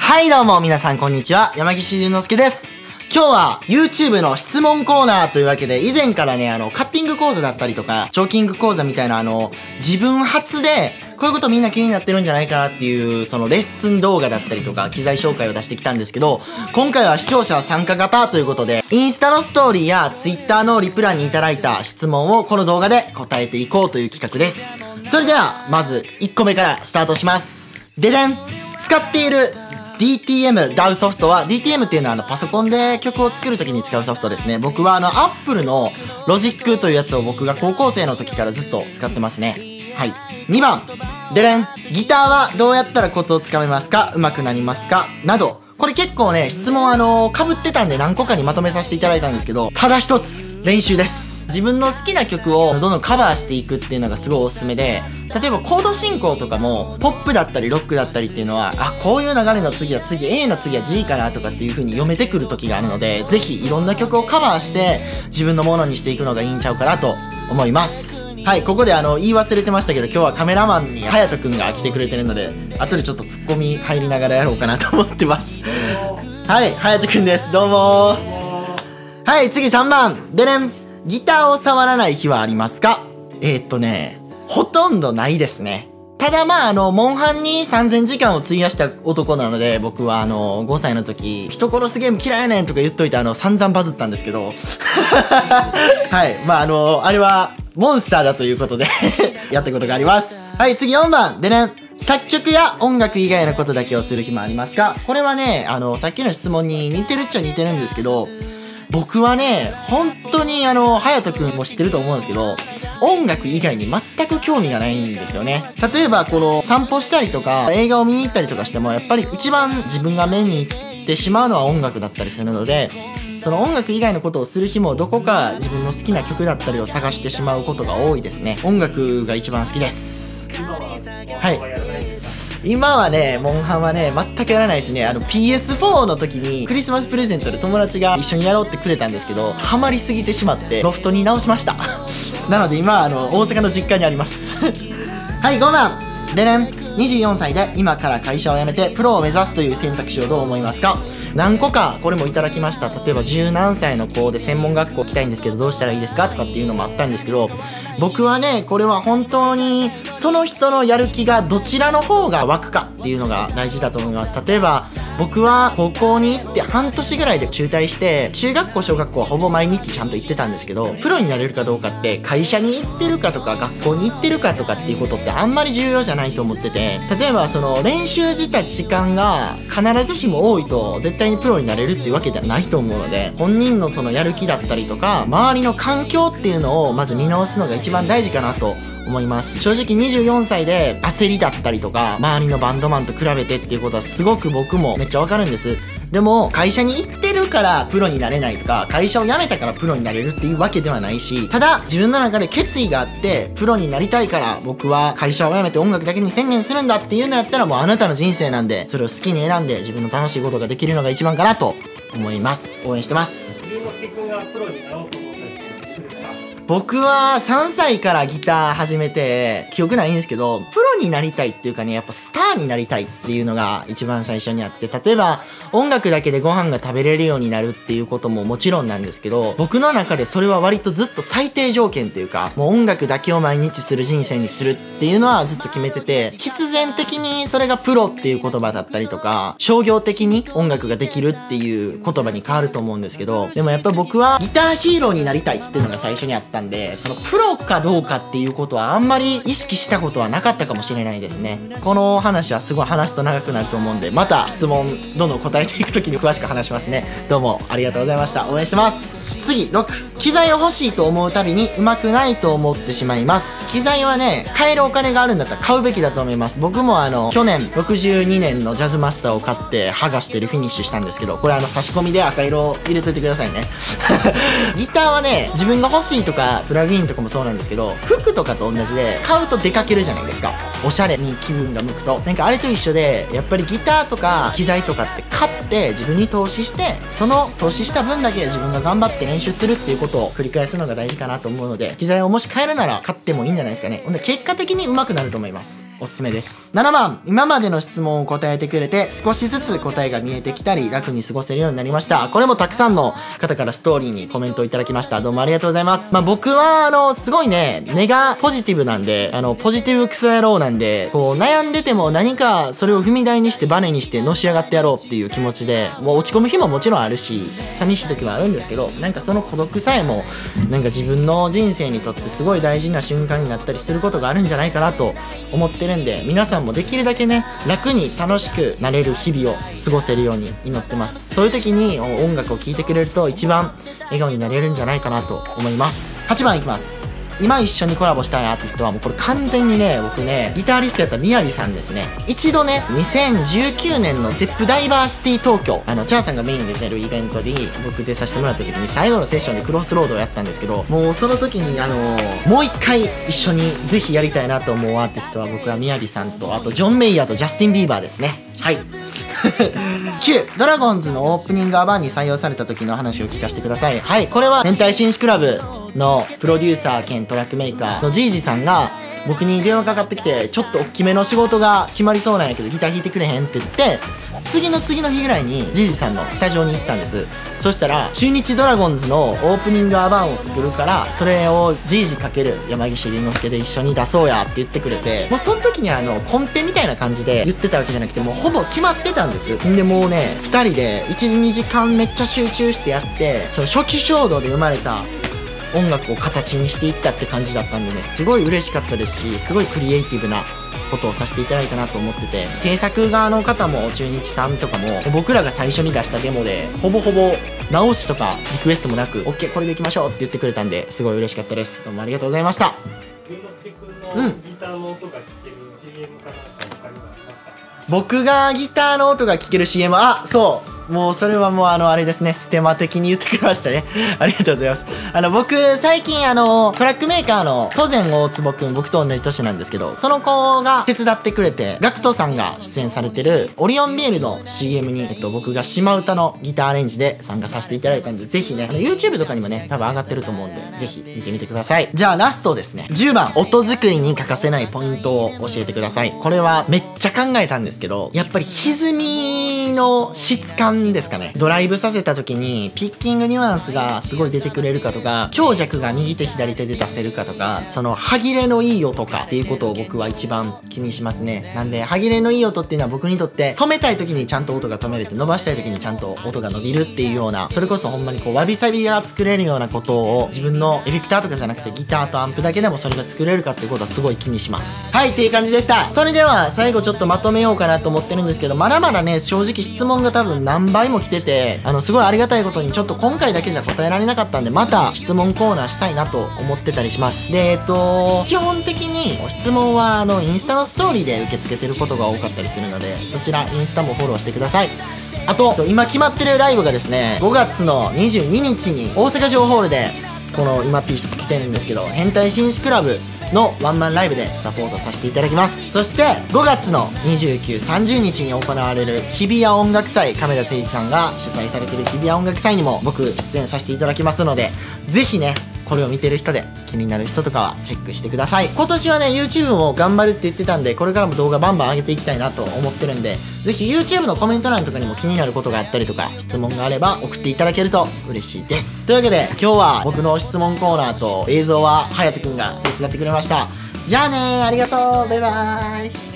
はいどうも皆さんこんにちは、山岸龍之介です。今日は YouTube の質問コーナーというわけで、以前からね、カッティング講座だったりとか、チョーキング講座みたいな自分発で、こういうことみんな気になってるんじゃないかなっていう、そのレッスン動画だったりとか、機材紹介を出してきたんですけど、今回は視聴者参加型ということで、インスタのストーリーや Twitter のリプランにいただいた質問をこの動画で答えていこうという企画です。それでは、まず1個目からスタートします。ででん！使っているDTM DAW ソフトは、DTM っていうのはパソコンで曲を作るときに使うソフトですね。僕はApple の Logic というやつを僕が高校生の時からずっと使ってますね。はい。2番。でれん。ギターはどうやったらコツをつかめますか？上手くなりますか？など。これ結構ね、質問被ってたんで何個かにまとめさせていただいたんですけど、ただ一つ、練習です。自分の好きな曲をどんどんカバーしていくっていうのがすごいおすすめで、例えばコード進行とかもポップだったりロックだったりっていうのは、こういう流れの次はA の次は G かなとかっていう風に読めてくる時があるので、ぜひいろんな曲をカバーして自分のものにしていくのがいいんちゃうかなと思います。はい、ここで言い忘れてましたけど、今日はカメラマンに隼人くんが来てくれてるので、後でちょっとツッコミ入りながらやろうかなと思ってます。はい、隼人くんです。どうもー。はい、次3番。でねん。ギターを触らない日はありますか？ほとんどないですね。ただモンハンに3000時間を費やした男なので、僕は5歳の時、人殺すゲーム嫌いやねんとか言っといて散々バズったんですけど。はい、あれはモンスターだということでやったことがあります。はい、次4番。でね、作曲や音楽以外のことだけをする日もありますか？これはね、さっきの質問に似てるっちゃ似てるんですけど、僕はね、本当に隼人くんも知ってると思うんですけど、音楽以外に全く興味がないんですよね。例えば散歩したりとか映画を見に行ったりとかしても、やっぱり一番自分が目に行ってしまうのは音楽だったりするので、その音楽以外のことをする日もどこか自分の好きな曲だったりを探してしまうことが多いですね。音楽が一番好きです。はい。今はね、モンハンはね、全くやらないですね。PS4 の時にクリスマスプレゼントで友達が一緒にやろうってくれたんですけど、ハマりすぎてしまってロフトに直しました。なので今大阪の実家にあります。はい、5番。でねん。24歳で今から会社を辞めてプロを目指すという選択肢をどう思いますか？何個かこれもいただきました。例えば10何歳の子で専門学校来たいんですけどどうしたらいいですかとかっていうのもあったんですけど、僕はね、これは本当にその人のやる気がどちらの方が湧くかっていうのが大事だと思います。例えば僕は高校に行って半年ぐらいで中退して、中学校小学校はほぼ毎日ちゃんと行ってたんですけど、プロになれるかどうかって会社に行ってるかとか学校に行ってるかとかっていうことってあんまり重要じゃないと思ってて、例えば練習自体時間が必ずしも多いと絶対にプロになれるっていうわけじゃないと思うので、本人のやる気だったりとか周りの環境っていうのをまず見直すのが一番大事かなと思います。正直24歳で焦りだったりとか周りのバンドマンと比べてっていうことはすごく僕もめっちゃわかるんです。でも会社に行ってるからプロになれないとか、会社を辞めたからプロになれるっていうわけではないし、ただ自分の中で決意があってプロになりたいから僕は会社を辞めて音楽だけに専念するんだっていうのやったら、もうあなたの人生なんで、それを好きに選んで自分の楽しいことができるのが一番かなと思います。応援してます。僕は3歳からギター始めて、記憶ないんですけど、プロになりたいっていうかね、やっぱスターになりたいっていうのが一番最初にあって、例えば音楽だけでご飯が食べれるようになるっていうことももちろんなんですけど、僕の中でそれは割とずっと最低条件っていうか、もう音楽だけを毎日する人生にするっていうのはずっと決めてて、必然的にそれがプロっていう言葉だったりとか、商業的に音楽ができるっていう言葉に変わると思うんですけど、でもやっぱ僕はギターヒーローになりたいっていうのが最初にあったんで、そのプロかどうかっていうことはあんまり意識したことはなかったかもしれないですね。この話はすごい話すと長くなると思うんで、また質問どんどん答えていく時に詳しく話しますね。どうもありがとうございました。応援してます。次6。機材を欲しいと思うたびに上手くないと思ってしまいます。機材はね、買えるお金があるんだったら買うべきだと思います。僕も去年62年のジャズマスターを買って剥がしてリフィニッシュしたんですけど、これ差し込みで赤色を入れといてくださいね。ギターはね、自分が欲しいとかかプラグインとかもそうなんですけど、服とかと同じで買うと出かけるじゃないですか。おしゃれに気分が向くと、なんかあれと一緒で、やっぱりギターとか機材とかって買って自分に投資して、その投資した分だけ自分が頑張って練習するっていうことを繰り返すのが大事かなと思うので、機材をもし買えるなら買ってもいいんじゃないですかね。ほんで結果的に上手くなると思います。おすすめです。7番、今までの質問を答えてくれて少しずつ答えが見えてきたり楽に過ごせるようになりました。これもたくさんの方からストーリーにコメントをいただきました。どうもありがとうございます。僕はすごいね、根がポジティブなんで、ポジティブクソ野郎なんで、こう悩んでても何かそれを踏み台にしてバネにしてのし上がってやろうっていう気持ちで、もう落ち込む日ももちろんあるし、寂しい時はあるんですけど、なんかその孤独さえもなんか自分の人生にとってすごい大事な瞬間になったりすることがあるんじゃないかなと思ってるんで、皆さんもできるだけね、楽に楽しくなれる日々を過ごせるように祈ってます。そういう時に音楽を聴いてくれると一番笑顔になれるんじゃないかなと思います。8番いきます。今一緒にコラボしたいアーティストはもうこれ完全にね、僕ね、ギタリストやったみやびさんですね。一度ね、2019年の ZEP ダイバーシティ東京、チャーさんがメインで出るイベントに僕出させてもらった時に最後のセッションでクロスロードをやったんですけど、もうその時にもう一回一緒にぜひやりたいなと思うアーティストは僕はみやびさんと、あとジョン・メイヤーとジャスティン・ビーバーですね。はい。9、ドラゴンズのオープニングアバンに採用された時の話を聞かせてください。はい、これは変態紳士クラブのプロデューサー兼トラックメーカーのジージさんが僕に電話かかってきて、ちょっと大きめの仕事が決まりそうなんやけどギター弾いてくれへんって言って、次の日ぐらいにジージさんのスタジオに行ったんです。そしたら中日ドラゴンズのオープニングアバンを作るから、それをジージかける山岸凛之介で一緒に出そうやって言ってくれて、もうその時にコンペみたいな感じで言ってたわけじゃなくて、もうほぼ決まってたんです。んでもうね、2人で 1,2 時間めっちゃ集中してやって、その初期衝動で生まれた音楽を形にしていったって感じだったんでね、すごい嬉しかったですし、すごいクリエイティブなことをさせていただいたなと思ってて、制作側の方も中日さんとかも僕らが最初に出したデモでほぼほぼ直しとかリクエストもなく OK これでいきましょうって言ってくれたんで、すごい嬉しかったです。どうもありがとうございました。僕がギターの音が聴ける CM、 あ、そうもうそれはもうあれですね、ステマ的に言ってくれましたね。ありがとうございます。僕最近トラックメーカーの祖前大坪くん、僕と同じ年なんですけど、その子が手伝ってくれて、GACKTさんが出演されてるオリオンビールの CM に僕が島唄のギターアレンジで参加させていただいたんで、ぜひねYouTube とかにもね多分上がってると思うんで、ぜひ見てみてください。じゃあラストですね、10番、音作りに欠かせないポイントを教えてください。これはめっちゃ考えたんですけど、やっぱり歪みの質感ですかね。ドライブさせた時にピッキングニュアンスがすごい出てくれるかとか、強弱が右手左手で出せるかとか、その歯切れのいい音かっていうことを僕は一番気にしますね。なんで歯切れのいい音っていうのは僕にとって止めたい時にちゃんと音が止めれて、伸ばしたい時にちゃんと音が伸びるっていうような、それこそほんまにこうわびさびが作れるようなことを自分のエフェクターとかじゃなくてギターとアンプだけでもそれが作れるかっていうことはすごい気にします。はい、っていう感じでした。それでは最後ちょっとまとめようかなと思ってるんですけど、まだまだね正直質問が多分何倍も来てて、すごいありがたいことにちょっと今回だけじゃ答えられなかったんで、また質問コーナーしたいなと思ってたりします。で基本的に質問はインスタのストーリーで受け付けてることが多かったりするので、そちらインスタもフォローしてください。あと今決まってるライブがですね、5月の22日に大阪城ホールでこの今 T シャツ着てるんですけど、変態紳士クラブのワンマンライブでサポートさせていただきます。そして5月の29、30日に行われる日比谷音楽祭、亀田誠一さんが主催されている日比谷音楽祭にも僕出演させていただきますので、ぜひねこれを見てる人で気になる人とかはチェックしてください。今年はね YouTube も頑張るって言ってたんで、これからも動画バンバン上げていきたいなと思ってるんで、ぜひ YouTube のコメント欄とかにも気になることがあったりとか質問があれば送っていただけると嬉しいです。というわけで今日は僕の質問コーナーと映像は隼人くんが手伝ってくれました。じゃあねー、ありがとう、バイバーイ。